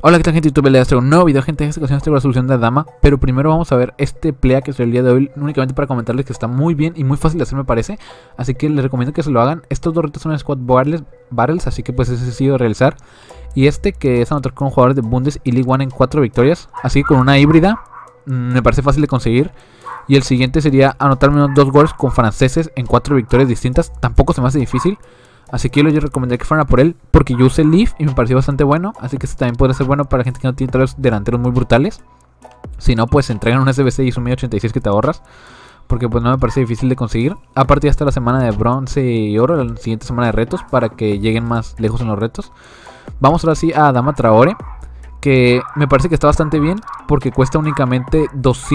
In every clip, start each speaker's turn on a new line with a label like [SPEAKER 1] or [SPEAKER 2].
[SPEAKER 1] Hola, ¿qué tal, gente de YouTube? Les traigo un nuevo video, gente. En esta ocasión traigo la solución de Dama. Pero primero vamos a ver este plea que salió el día de hoy, únicamente para comentarles que está muy bien y muy fácil de hacer, me parece. Así que les recomiendo que se lo hagan. Estos dos retos son Squad Battles, así que pues es sencillo de realizar. Y este que es anotar con jugadores de Bundes y League One en 4 victorias. Así que con una híbrida me parece fácil de conseguir. Y el siguiente sería anotar menos 2 goles con franceses en 4 victorias distintas. Tampoco se me hace difícil. Así que yo recomendaría que fueran a por él, porque yo usé el Leaf y me pareció bastante bueno. Así que este también podría ser bueno para gente que no tiene tareas delanteros muy brutales. Si no, pues entregan un SBC y es un 1086 que te ahorras, porque pues no me parece difícil de conseguir. Aparte ya está la semana de bronce y oro, la siguiente semana de retos, para que lleguen más lejos en los retos. Vamos ahora sí a Adama Traore, que me parece que está bastante bien, porque cuesta únicamente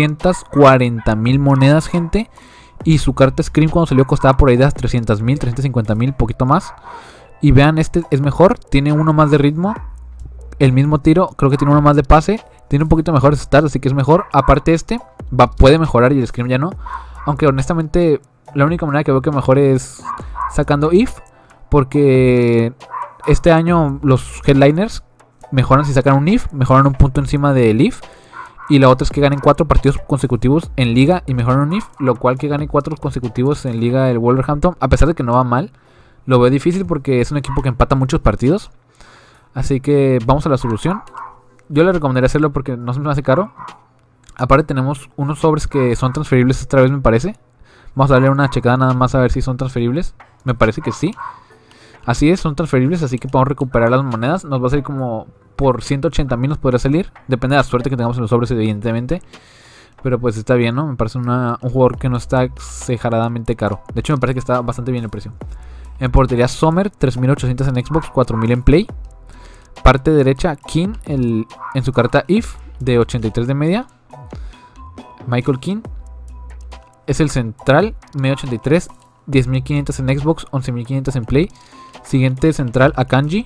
[SPEAKER 1] 240.000 monedas, gente. Y su carta Scream cuando salió costaba por ahí de 300.000, 350.000, poquito más. Y vean, este es mejor, tiene uno más de ritmo, el mismo tiro, creo que tiene uno más de pase, tiene un poquito mejores stats, así que es mejor. Aparte puede mejorar y el Scream ya no. Aunque honestamente la única manera que veo que mejore es sacando If, porque este año los Headliners mejoran si sacan un If, mejoran un punto encima del If. Y la otra es que ganen 4 partidos consecutivos en liga y mejoran un IF, lo cual que gane 4 consecutivos en liga el Wolverhampton, a pesar de que no va mal, lo veo difícil porque es un equipo que empata muchos partidos. Así que vamos a la solución. Yo le recomendaría hacerlo porque no se me hace caro. Aparte tenemos unos sobres que son transferibles esta vez, me parece. Vamos a darle una checada nada más a ver si son transferibles. Me parece que sí. Así es, son transferibles, así que podemos recuperar las monedas. Nos va a salir como por 180.000 nos podría salir. Depende de la suerte que tengamos en los sobres, evidentemente. Pero pues está bien, ¿no? Me parece un jugador que no está exageradamente caro. De hecho me parece que está bastante bien el precio. En portería Sommer, 3.800 en Xbox, 4.000 en Play. Parte derecha King en su carta If, de 83 de media. Michael King es el central, medio 83, 10.500 en Xbox, 11.500 en Play. Siguiente central Akanji.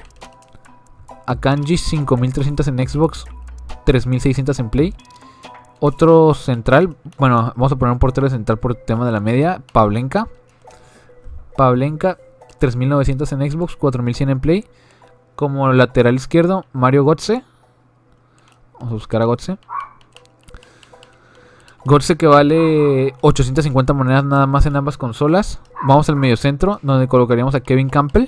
[SPEAKER 1] Akanji 5.300 en Xbox, 3.600 en Play. Otro central, bueno, vamos a poner un portero central por tema de la media, Pavlenka. Pavlenka 3.900 en Xbox, 4.100 en Play. Como lateral izquierdo, Mario Götze. Vamos a buscar a Götze. Götze que vale 850 monedas nada más en ambas consolas. Vamos al medio centro, donde colocaríamos a Kevin Campbell.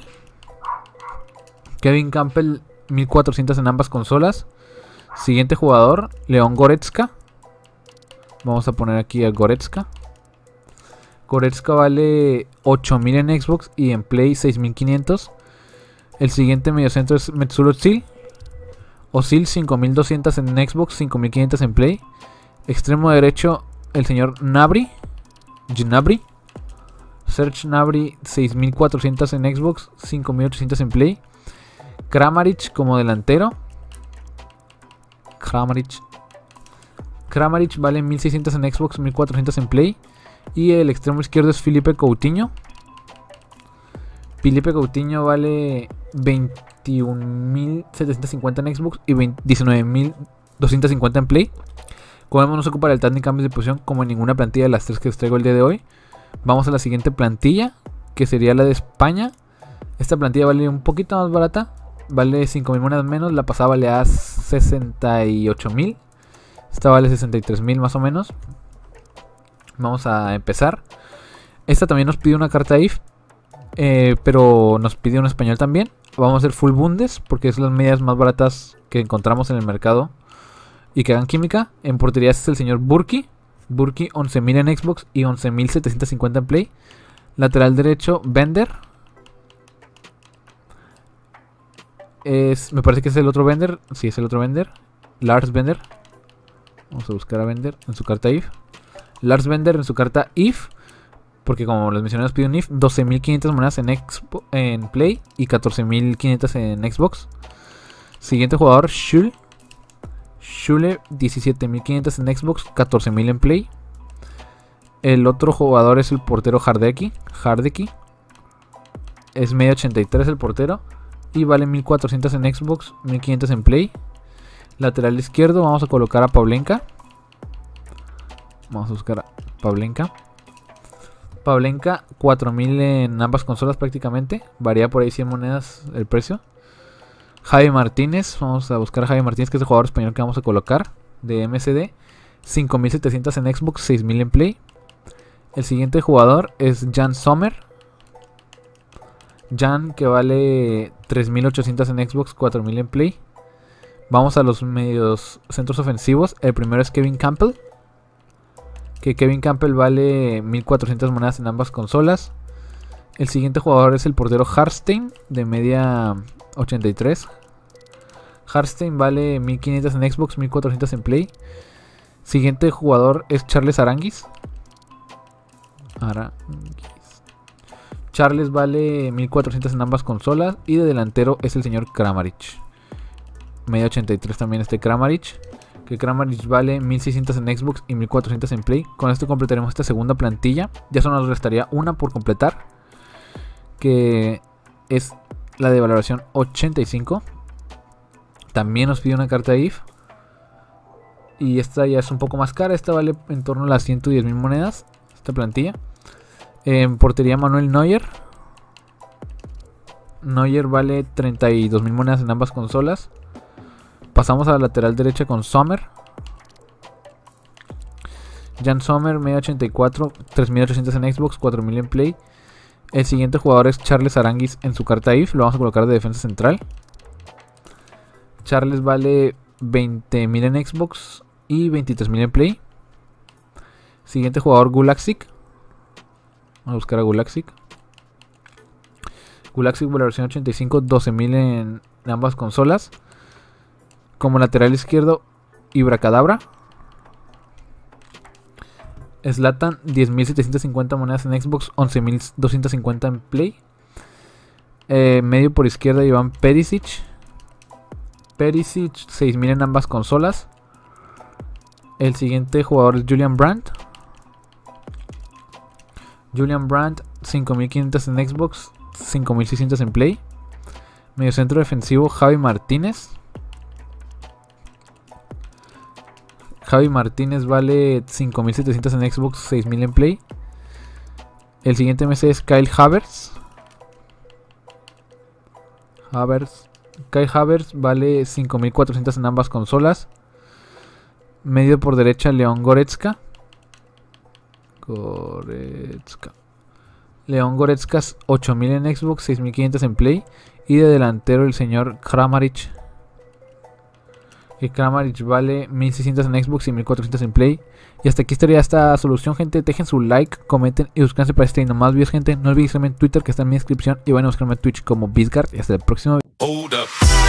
[SPEAKER 1] Kevin Campbell 1.400 en ambas consolas. Siguiente jugador, Leon Goretzka. Vamos a poner aquí a Goretzka. Goretzka vale 8.000 en Xbox y en Play 6.500. El siguiente mediocentro es Mesut Özil. Özil 5.200 en Xbox, 5.500 en Play. Extremo derecho, el señor Gnabry. Serge Gnabry 6.400 en Xbox, 5.800 en Play. Kramaric como delantero. Kramaric vale 1.600 en Xbox, 1.400 en Play. Y el extremo izquierdo es Philippe Coutinho. Philippe Coutinho vale 21.750 en Xbox y 19.250 en Play. Como vemos, no se ocupa lealtad ni cambios de posición como en ninguna plantilla de las 3 que les traigo el día de hoy. Vamos a la siguiente plantilla, que sería la de España. Esta plantilla vale un poquito más barata, vale 5.000 monedas menos. La pasada valía 68.000. Esta vale 63.000 más o menos. Vamos a empezar. Esta también nos pide una carta IF, pero nos pide un español también. Vamos a hacer full bundes porque es las medias más baratas que encontramos en el mercado y que hagan química. En portería es el señor Burki. Burki 11.000 en Xbox y 11.750 en Play. Lateral derecho Bender. Me parece que es el otro Bender. Sí, es el otro Bender. Lars Bender. Vamos a buscar a Bender en su carta IF. Lars Bender en su carta IF, porque como les mencioné nos pide un IF. 12.500 monedas en Play y 14.500 en Xbox. Siguiente jugador Schule 17.500 en Xbox, 14.000 en Play. El otro jugador es el portero Hardeki. Es medio 83 el portero y vale 1.400 en Xbox, 1.500 en Play. Lateral izquierdo vamos a colocar a Pavlenka. Vamos a buscar a Pavlenka. 4.000 en ambas consolas prácticamente. Varía por ahí 100 monedas el precio. Javi Martínez, vamos a buscar a Javi Martínez, que es el jugador español que vamos a colocar de MSD. 5700 en Xbox, 6000 en Play. El siguiente jugador es Jan Sommer. Jan, que vale 3800 en Xbox, 4000 en Play. Vamos a los medios centros ofensivos. El primero es Kevin Campbell, que Kevin Campbell vale 1400 monedas en ambas consolas. El siguiente jugador es el portero Harstein, de media 83. Harstein vale 1500 en Xbox, 1400 en Play. Siguiente jugador es Charles Aranguis. Charles vale 1400 en ambas consolas. Y de delantero es el señor Kramaric, media 83 también este Kramaric, que Kramaric vale 1600 en Xbox y 1400 en Play. Con esto completaremos esta segunda plantilla. Ya solo nos restaría una por completar, que es la de valoración 85. También nos pide una carta IF, y esta ya es un poco más cara. Esta vale en torno a las 110.000 monedas, esta plantilla. En portería, Manuel Neuer. Neuer vale 32.000 monedas en ambas consolas. Pasamos a la lateral derecha con Sommer. Jan Sommer, media 84, 3800 en Xbox, 4000 en Play. El siguiente jugador es Charles Aranguis en su carta IF. Lo vamos a colocar de defensa central. Charles vale 20.000 en Xbox y 23.000 en Play. Siguiente jugador, Gulaksic. Vamos a buscar a Gulaksic. Gulaksic por la versión 85, 12.000 en ambas consolas. Como lateral izquierdo, Ibracadabra. Zlatan, 10.750 monedas en Xbox, 11.250 en Play. Medio por izquierda, Iván Perisic. Perisic, 6.000 en ambas consolas. El siguiente jugador es Julian Brandt. Julian Brandt, 5.500 en Xbox, 5.600 en Play. Mediocentro defensivo, Javi Martínez. Javi Martínez vale 5.700 en Xbox, 6.000 en Play. El siguiente MC es Kyle Havertz. Kyle Havertz vale 5.400 en ambas consolas. Medio por derecha, León Goretzka. León Goretzka, 8.000 en Xbox, 6.500 en Play. Y de delantero el señor Kramaric. Que Kramaric vale 1.600 en Xbox y 1.400 en Play. Y hasta aquí estaría esta solución, gente. Dejen su like, comenten y suscríbanse para este y no más videos, gente. No olviden seguirme en Twitter, que está en mi descripción. Y vayan a buscarme en Twitch como Bizgard. Y hasta el próximo video.